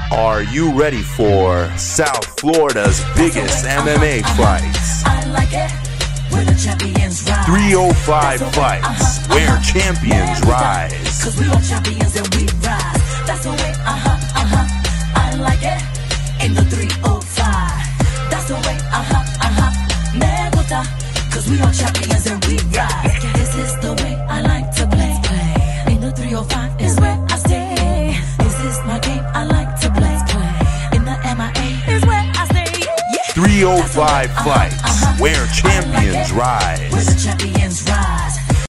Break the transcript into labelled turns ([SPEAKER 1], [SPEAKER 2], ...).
[SPEAKER 1] Are you ready for South Florida's biggest MMA fights? 305 fights, where champions rise.
[SPEAKER 2] Cause we are champions and we rise. That's the way, I like it. In the 305. That's the way, Me gusta. Cause we are champions and we rise. This is the way I like to play. In the 305 is where I stay. This is my game I like to play. In the MIA is where I stay.
[SPEAKER 1] 305 fights, where champions rise.
[SPEAKER 2] Where the champions rise.